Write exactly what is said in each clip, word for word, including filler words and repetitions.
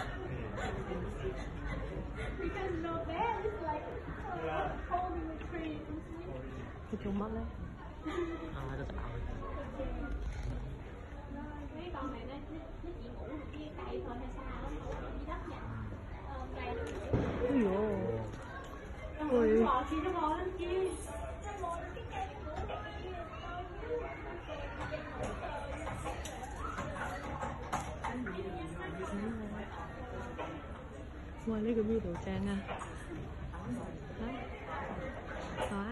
Cái chuông mất đấy. À, nó tạo. Mấy con này nó nó chỉ ngủ được cái cây thôi hay sao? Dưới đất vậy. Ờ, cây nó Ui dồi. Ôi. Nó bò kia, nó bò lên kia. Nó bò lên cái cây ngủ kia. Ngoài lấy cái bia đồ trang à. Đó. Đó.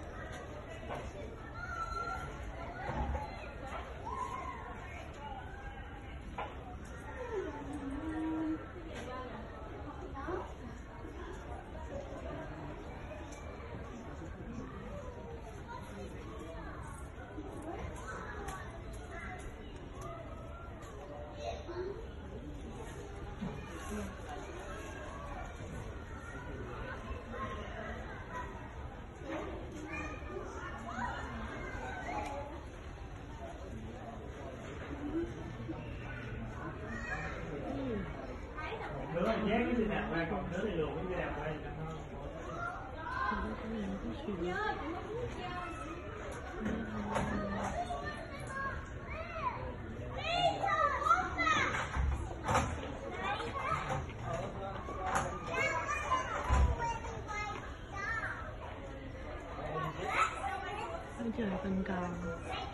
Đứa là nhét cái gì nào qua, còn đứa thì luồn cái gì nào qua thì nó không. Ôi trời, tình cờ.